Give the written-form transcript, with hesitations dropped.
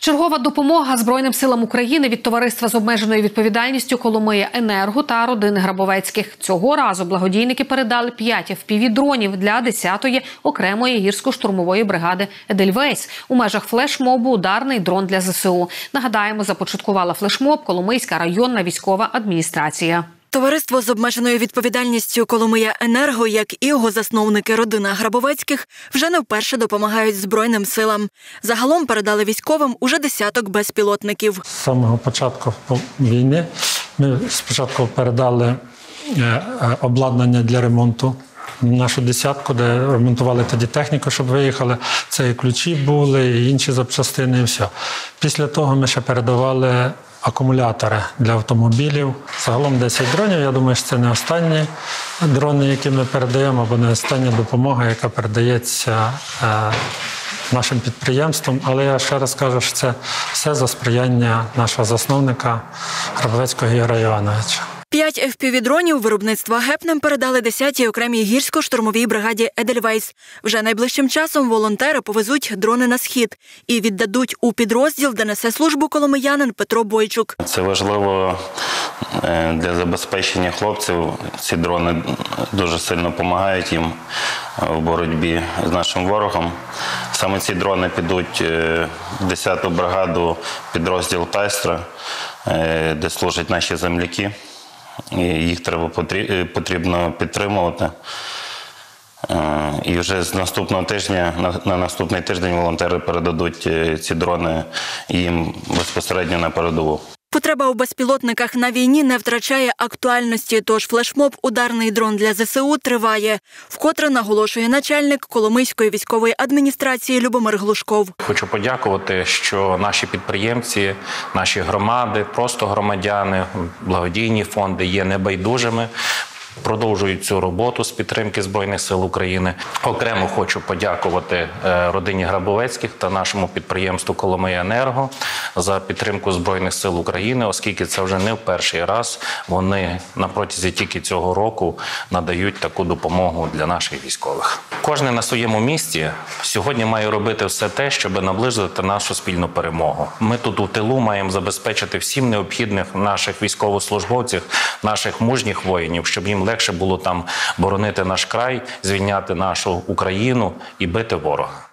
Чергова допомога Збройним силам України від товариства з обмеженою відповідальністю «Коломия Енерго» та родини Грабовецьких. Цього разу благодійники передали 5 FPV-дронів для 10-ї окремої гірсько-штурмової бригади «Едельвейс». У межах флешмобу ударний дрон для ЗСУ. Нагадаємо, започаткувала флешмоб Коломийська районна військова адміністрація. Товариство з обмеженою відповідальністю «Коломия Енерго», як і його засновники родина Грабовецьких, вже не вперше допомагають Збройним силам. Загалом передали військовим уже десяток безпілотників. З самого початку війни ми спочатку передали обладнання для ремонту, нашу десятку, де ремонтували тоді техніку, щоб виїхали. Це і ключі були, і інші запчастини, і все. Після того ми ще передавали акумулятори для автомобілів. Загалом 10 дронів. Я думаю, що це не останні дрони, які ми передаємо, або не остання допомога, яка передається нашим підприємствам. Але я ще раз кажу, що це все за сприяння нашого засновника Грабовецького Ігоря Івановича. 5 FPV-дронів виробництва «Гепнем» передали 10-й окремій гірсько-штурмовій бригаді «Едельвейс». Вже найближчим часом волонтери повезуть дрони на схід і віддадуть у підрозділ, де несе службу коломиянин Петро Бойчук. Це важливо для забезпечення хлопців. Ці дрони дуже сильно допомагають їм в боротьбі з нашим ворогом. Саме ці дрони підуть в 10-ту бригаду, підрозділ «Тайстра», де служать наші земляки. І їх потрібно підтримувати. І вже з наступного тижня, на наступний тиждень волонтери передадуть ці дрони їм безпосередньо на передову. Потреба у безпілотниках на війні не втрачає актуальності, тож флешмоб «Ударний дрон для ЗСУ» триває. Вкотре наголошує начальник Коломийської військової адміністрації Любомир Глушков. Хочу подякувати, що наші підприємці, наші громади, просто громадяни, благодійні фонди є небайдужими. Продовжують цю роботу з підтримки Збройних сил України. Окремо хочу подякувати родині Грабовецьких та нашому підприємству «Коломия Енерго» за підтримку Збройних сил України, оскільки це вже не в перший раз вони на протязі тільки цього року надають таку допомогу для наших військових. Кожен на своєму місці сьогодні має робити все те, щоб наблизити нашу спільну перемогу. Ми тут у тилу маємо забезпечити всім необхідних наших військовослужбовців, наших мужніх воїнів, щоб їм легше було там боронити наш край, звільняти нашу Україну і бити ворога.